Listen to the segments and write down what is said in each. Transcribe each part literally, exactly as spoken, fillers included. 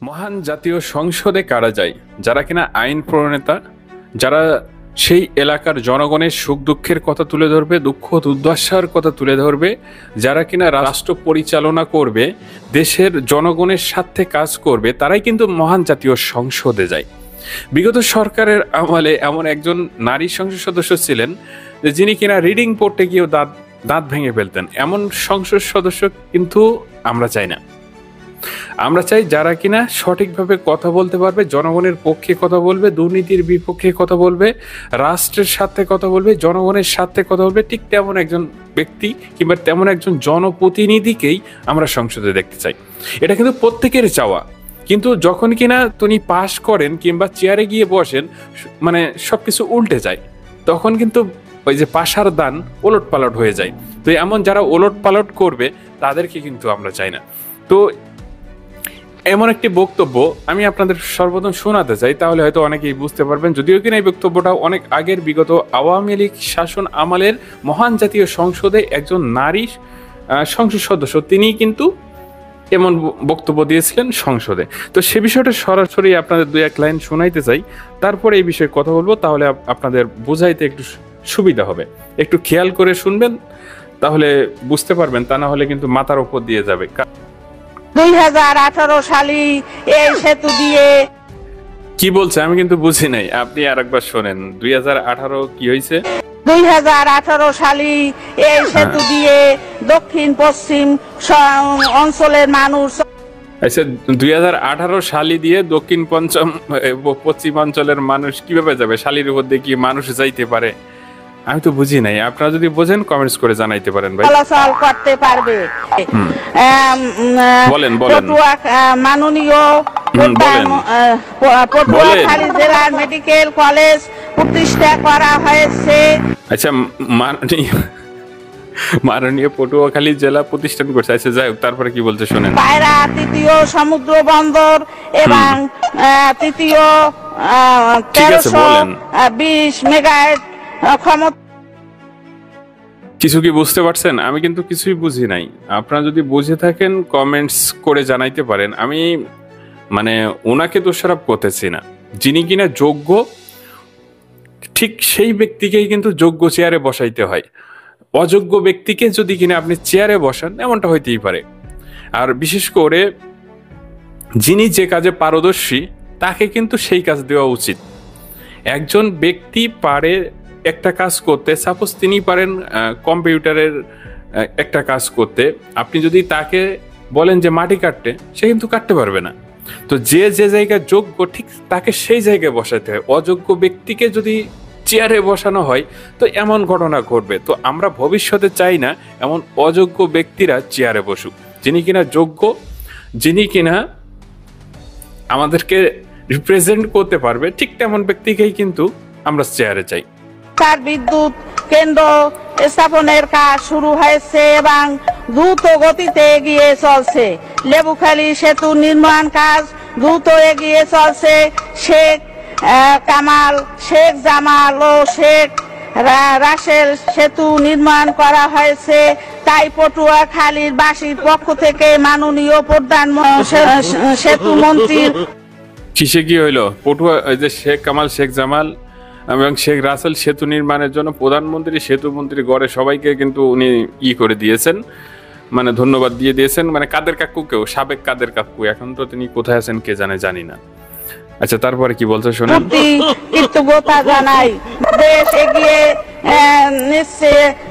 মহান জাতীয় সংসদে কারা যায়? যারা কিনা আইন প্রণেতা, যারা সেই এলাকার জনগণের সুখ দুঃখের কথা তুলে ধরবে, দুঃখ দুর্দশার কথা তুলে ধরবে, যারা কিনা রাষ্ট্র পরিচালনা করবে, দেশের জনগণের স্বার্থে কাজ করবে, তারাই কিন্তু মহান জাতীয় সংসদে যায়। বিগত সরকারের আমলে এমন একজন নারী সংসদ সদস্য ছিলেন যে যিনি কিনা রিডিং পড়তে গিয়েও দাঁত দাঁত ভেঙে ফেলতেন। এমন সংসদ সদস্য কিন্তু আমরা চাই না। আমরা চাই যারা কিনা সঠিকভাবে কথা বলতে পারবে, জনগণের পক্ষে কথা বলবে, দুর্নীতির বিপক্ষে কথা বলবে, রাষ্ট্রের স্বার্থে কথা বলবে, জনগণের স্বার্থে কথা বলবে। ঠিক তেমন একজন ব্যক্তি কিংবা তেমন একজন জনপ্রতিনিধিকেই আমরা সংসদে দেখতে চাই। এটা কিন্তু প্রত্যেকের চাওয়া। কিন্তু যখন কিনা তিনি পাশ করেন কিংবা চেয়ারে গিয়ে বসেন, মানে সবকিছু উল্টে যায়, তখন কিন্তু ওই যে পাশার দান ওলট পালট হয়ে যায়। তো এমন যারা ওলট পালট করবে তাদেরকে কিন্তু আমরা চাই না। তো এমন একটি বক্তব্য আমি আপনাদের সর্বপ্রথম শোনাতে চাই, তাহলে হয়তো অনেকেই বুঝতে পারবেন। যদিও কিনা এই বক্তব্যটা অনেক আগের, বিগত আওয়ামী লীগ শাসন আমলের মহান জাতীয় সংসদে একজন নারী সংসদ সদস্য তিনি কিন্তু এমন বক্তব্য দিয়েছিলেন সংসদে। তো সে বিষয়টা সরাসরি আপনাদের দুই এক লাইন শোনাইতে চাই, তারপরে এই বিষয়ে কথা বলবো, তাহলে আপনাদের বোঝাইতে একটু সুবিধা হবে। একটু খেয়াল করে শুনবেন, তাহলে বুঝতে পারবেন, তা না হলে কিন্তু মাথার উপর দিয়ে যাবে। দুই হাজার আঠারো সালে এই সেতু দিয়ে কি বলছে আমি কিন্তু বুঝি নাই, আপনি আরেকবার শোনেন। দুই হাজার আঠারো কি হয়েছে? দুই হাজার আঠারো সালে এই সেতু দিয়ে দক্ষিণ পশ্চিম অঞ্চলের মানুষ, আচ্ছা, দুই হাজার আঠারো সালে দিয়ে দক্ষিণ পঞ্চম পশ্চিমাঞ্চলের মানুষ কিভাবে যাবে? শালির উপর দিয়ে কি মানুষ যাইতে পারে? আমি তো বুঝি নাই। আপনারা যদি বোঝেন কমেন্টস করে জানাইতে পারেন ভাই। চলাচল করতে পারবে। বলেন বলেন মাননীয় পটুয়াখালী জেলার মেডিকেল কলেজ প্রতিষ্ঠা করা হয়েছে। আচ্ছা, মাননীয় মাননীয় পটুয়াখালী জেলা প্রতিষ্ঠান করছে। আচ্ছা, যাই হোক, তারপরে কি বলতে শোনেন। পায়রা তৃতীয় সমুদ্র বন্দর এবং তৃতীয় তেরোশো বিশ মেগাওয়াট ক্ষমতা। কিছু কি বুঝতে পারছেন? আমি কিন্তু কিছুই বুঝি নাই। আপনারা যদি বুঝে থাকেন কমেন্টস করে জানাইতে পারেন। আমি মানে ওনাকে দোষারোপ করতেছি না। যিনি কিনা যোগ্য, ঠিক সেই ব্যক্তিকেই কিন্তু যোগ্য চেয়ারে বসাইতে হয়। অযোগ্য ব্যক্তিকে যদি কিনা আপনি চেয়ারে বসান, এমনটা হইতেই পারে। আর বিশেষ করে যিনি যে কাজে পারদর্শী তাকে কিন্তু সেই কাজ দেওয়া উচিত। একজন ব্যক্তি পারে একটা কাজ করতে, সাপোজ তিনি পারেন কম্পিউটারের একটা কাজ করতে, আপনি যদি তাকে বলেন যে মাটি কাটতে, সে কিন্তু কাটতে পারবে না। তো যে যে জায়গায় যোগ্য, ঠিক তাকে সেই জায়গায় বসাতে হয়। অযোগ্য ব্যক্তিকে যদি চেয়ারে বসানো হয় তো এমন ঘটনা ঘটবে। তো আমরা ভবিষ্যতে চাই না এমন অযোগ্য ব্যক্তিরা চেয়ারে বসুক। যিনি কিনা যোগ্য, যিনি কিনা আমাদেরকে রিপ্রেজেন্ট করতে পারবে, ঠিক তেমন ব্যক্তিকেই কিন্তু আমরা চেয়ারে চাই। তার বিদ্যুৎ কেন্দ্র স্থাপনের কাজ শুরু হয়েছে এবং দ্রুত গতিতে এগিয়ে চলছে। লেবুখালী সেতু নির্মাণ কাজ দ্রুত এগিয়ে চলছে। শেখ কামাল, শেখ জামাল ও শেখ রাসেল সেতু নির্মাণ করা হয়েছে। তাই পটুয়াখালীর বাসীর পক্ষ থেকে মাননীয় প্রধান সেতু মন্ত্রীর কিসে কি হইলো? পটুয়া যে শেখ কামাল, শেখ জামাল এবং শেখ রাসেল সেতু নির্মাণের জন্য প্রধানমন্ত্রী, সেতু মন্ত্রী গড়ে সবাইকে কিন্তু উনি ই করে দিয়েছেন, মানে ধন্যবাদ দিয়ে দিয়েছেন। মানে কাদের কাকুকেও, সাবেক কাদের কাকু, এখন তো তিনি কোথায় আছেন কে জানে, জানি না। আচ্ছা, তারপরে কি বলছে শোনেন। কৃতজ্ঞতা জানাই। দেশ এগিয়ে নিচ্ছে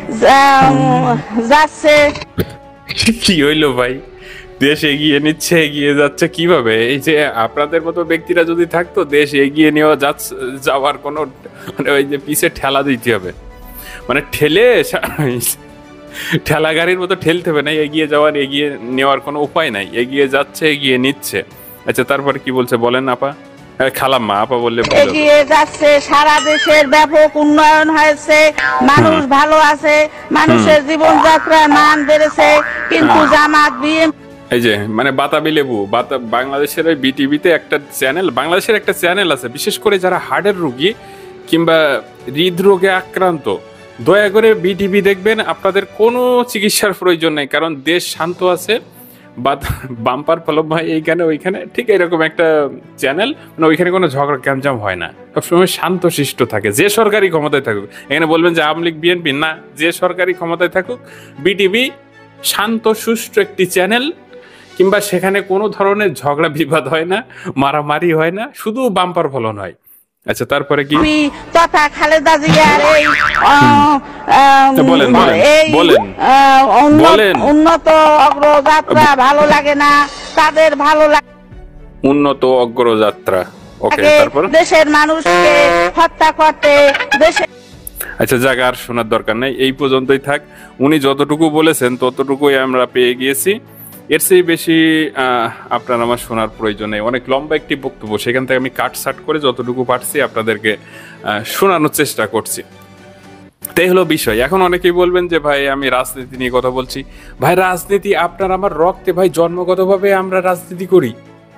যাচ্ছে। কি হইলো ভাই? দেশ এগিয়ে নিচ্ছে, এগিয়ে যাচ্ছে কিভাবে? এই যে আপনাদের মতো ব্যক্তিরা যদি থাকতো, দেশ এগিয়ে নেওয়া যাচ্ছে, যাওয়ার কোনো মানে ওই যে পিছে ঠেলা দিতে হবে, মানে ঠেলে ঠেলা গাড়ির মতো ঠেলতে হবে না, এগিয়ে যাওয়ার, এগিয়ে নেওয়ার কোনো উপায় নাই। এগিয়ে যাচ্ছে, এগিয়ে নিচ্ছে। আচ্ছা, তারপরে কি বলছে বলেন আপা? খালাম্মা, আপা বললে এগিয়ে যাচ্ছে। সারা দেশের ব্যাপক উন্নয়ন হয়েছে, মানুষ ভালো আছে, মানুষের জীবনযাত্রার মান বেড়েছে। কিন্তু জামাত বিএনপি এই যে মানে বাতাবি লেবু, বাংলাদেশের ওই বিটিভিতে একটা চ্যানেল, বাংলাদেশের একটা চ্যানেল আছে, বিশেষ করে যারা হার্টের রোগী কিংবা হৃদরোগে আক্রান্ত, দয়া করে বিটিভি দেখবেন। আপনাদের কোনো চিকিৎসার প্রয়োজন নেই, কারণ দেশ শান্ত আছে, বা বাম্পার ফলক ভাই এইখানে ওইখানে, ঠিক এরকম একটা চ্যানেল, মানে ওইখানে কোনো ঝগড়া ক্যামজাম হয় না, সবসময় শান্ত শিষ্ট থাকে। যে সরকারি ক্ষমতায় থাকুক, এখানে বলবেন যে আওয়ামী লীগ বিএনপি না, যে সরকারি ক্ষমতায় থাকুক বিটিভি শান্ত সুষ্ঠু একটি চ্যানেল, কিংবা সেখানে কোনো ধরনের ঝগড়া বিবাদ হয় না, মারামারি হয় না, শুধু বাম্পার ফলন হয়। আচ্ছা, তারপরে কি তথা খালেদা জিয়ার এই বলেন বলেন এই বলেন বলেন উন্নত অগ্রযাত্রা ভালো লাগে না, তাদের ভালো লাগে উন্নত অগ্রযাত্রা। ওকে, তারপর দেশের মানুষকে হত্যা করতে দেশে। আচ্ছা, জায়গা আর শোনার দরকার নেই, এই পর্যন্তই থাক। উনি যতটুকু বলেছেন ততটুকুই আমরা পেয়ে গিয়েছি, এর চেয়ে বেশি আপনার আমার শোনার প্রয়োজন নেই। অনেক লম্বা একটি বক্তব্য, সেখান থেকে আমি কাট সাট করে যতটুকু পারছি আপনাদেরকে শোনানোর চেষ্টা করছি। তাই হলো বিষয়। এখন অনেকেই বলবেন যে ভাই আমি রাজনীতি নিয়ে কথা বলছি। ভাই রাজনীতি আপনার আমার রক্তে, ভাই জন্মগতভাবে আমরা রাজনীতি করি।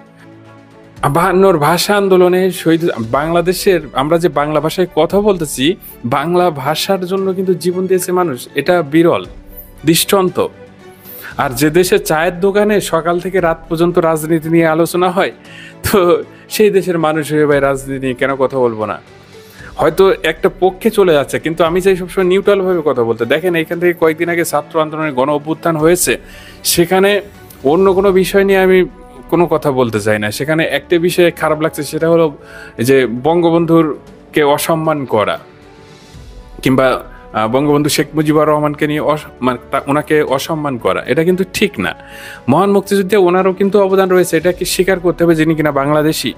বাহান্নর ভাষা আন্দোলনে শহীদ বাংলাদেশের, আমরা যে বাংলা ভাষায় কথা বলতেছি, বাংলা ভাষার জন্য কিন্তু জীবন দিয়েছে মানুষ, এটা বিরল দৃষ্টান্ত। আর যে দেশে চায়ের দোকানে সকাল থেকে রাত পর্যন্ত রাজনীতি নিয়ে আলোচনা হয়, তো সেই দেশের মানুষ হয়ে ভাই রাজনীতি নিয়ে কেন কথা বলবো না? হয়তো একটা পক্ষে চলে যাচ্ছে, কিন্তু আমি চাই সবসময় নিউট্রাল ভাবে কথা বলতে। দেখেন, এখান থেকে কয়েকদিন আগে ছাত্র আন্দোলনের গণ অভ্যুত্থান হয়েছে, সেখানে অন্য কোনো বিষয় নিয়ে আমি কোনো কথা বলতে চাই না। সেখানে একটা বিষয়ে খারাপ লাগছে, সেটা হলো যে বঙ্গবন্ধুরকে অসম্মান করা, কিংবা বঙ্গবন্ধু শেখ মুজিবুর রহমানকে নিয়ে মানে ওনাকে অসম্মান করা, এটা কিন্তু ঠিক না। মহান মুক্তিযুদ্ধে ওনারও কিন্তু অবদান রয়েছে, এটাকে স্বীকার করতে হবে, যিনি কিনা বাংলাদেশি।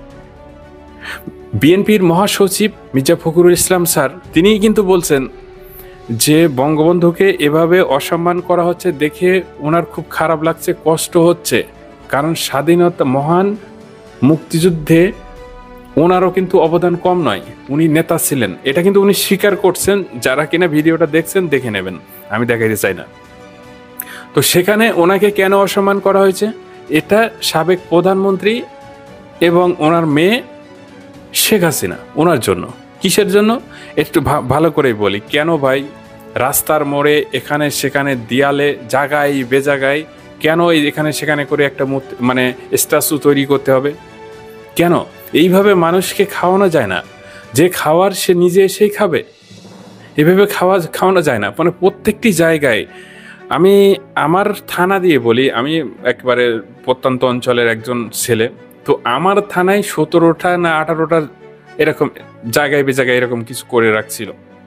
বিএনপির মহাসচিব মির্জা ফখরুল ইসলাম স্যার, তিনিই কিন্তু বলছেন যে বঙ্গবন্ধুকে এভাবে অসম্মান করা হচ্ছে দেখে ওনার খুব খারাপ লাগছে, কষ্ট হচ্ছে। কারণ স্বাধীনতা, মহান মুক্তিযুদ্ধে ওনারও কিন্তু অবদান কম নয়, উনি নেতা ছিলেন, এটা কিন্তু উনি স্বীকার করছেন। যারা কিনা ভিডিওটা দেখছেন দেখে নেবেন, আমি দেখাইতে চাই না। তো সেখানে ওনাকে কেন অসম্মান করা হয়েছে? এটা সাবেক প্রধানমন্ত্রী এবং ওনার মেয়ে শেখ হাসিনা, ওনার জন্য। কিসের জন্য একটু ভালো করেই বলি। কেন ভাই রাস্তার মোড়ে এখানে সেখানে দেয়ালে জায়গায় বেজাগায় কেন এখানে সেখানে করে একটা মানে স্ট্যাচু তৈরি করতে হবে? কেন এইভাবে মানুষকে খাওয়ানো যায় না? যে খাওয়ার সে নিজে এসেই খাবে, এভাবে খাওয়া খাওয়ানো যায় না। মানে প্রত্যেকটি জায়গায়, আমি আমার থানা দিয়ে বলি, আমি একেবারে প্রত্যন্ত অঞ্চলের একজন ছেলে, তো আমার থানায় সতেরোটা না আঠারোটা এরকম জায়গায় বেজায়গায় এরকম কিছু করে রাখছিল।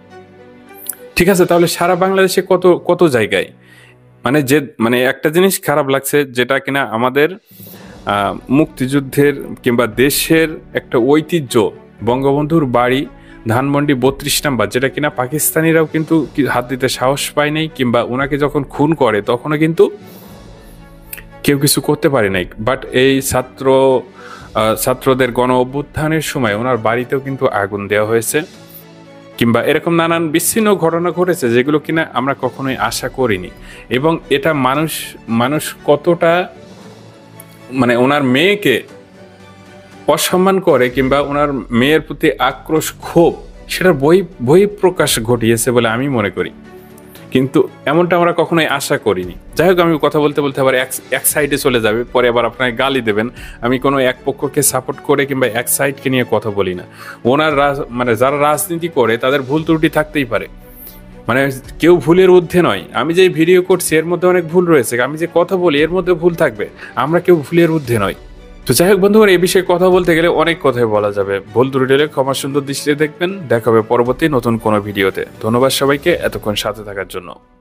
ঠিক আছে, তাহলে সারা বাংলাদেশে কত কত জায়গায়, মানে যে মানে একটা জিনিস খারাপ লাগছে, যেটা কিনা আমাদের মুক্তিযুদ্ধের কিংবা দেশের একটা ঐতিহ্য, বঙ্গবন্ধুর বাড়ি ধানমন্ডি বত্রিশ নাম্বার, যেটা কিনা পাকিস্তানিরাও কিন্তু হাত দিতে সাহস পায় নাই, কিংবা ওনাকে যখন খুন করে তখনও কিন্তু কেউ কিছু করতে পারে নাই। বাট এই ছাত্র ছাত্রদের গণ অভ্যুত্থানের সময় ওনার বাড়িতেও কিন্তু আগুন দেওয়া হয়েছে, কিংবা এরকম নানান বিচ্ছিন্ন ঘটনা ঘটেছে, যেগুলো কিনা আমরা কখনোই আশা করিনি। এবং এটা মানুষ মানুষ কতটা মানে ওনার মেয়েকে অসম্মান করে, কিংবা ওনার মেয়ের প্রতি আক্রোশ, ক্ষোভ, সেটার বই বই প্রকাশ ঘটিয়েছে বলে আমি মনে করি। কিন্তু এমনটা আমরা কখনোই আশা করিনি। যাই হোক, আমি কথা বলতে বলতে আবার এক সাইডে চলে যাবে, পরে আবার আপনাকে গালি দেবেন। আমি কোনো এক পক্ষকে সাপোর্ট করে কিংবা এক সাইডকে নিয়ে কথা বলি না। ওনার মানে যারা রাজনীতি করে তাদের ভুল ত্রুটি থাকতেই পারে, মানে কেউ ভুলের ঊর্ধ্বে নয়। আমি যে ভিডিও করছি এর মধ্যে অনেক ভুল রয়েছে, আমি যে কথা বলি এর মধ্যে ভুল থাকবে, আমরা কেউ ভুলের ঊর্ধ্বে নয়। তো যাই হোক বন্ধুরা, এই বিষয়ে কথা বলতে গেলে অনেক কথাই বলা যাবে। ভুল ত্রুটি হলে ক্ষমা সুন্দর দৃষ্টিতে দেখবেন। দেখা হবে পরবর্তী নতুন কোনো ভিডিওতে। ধন্যবাদ সবাইকে এতক্ষণ সাথে থাকার জন্য।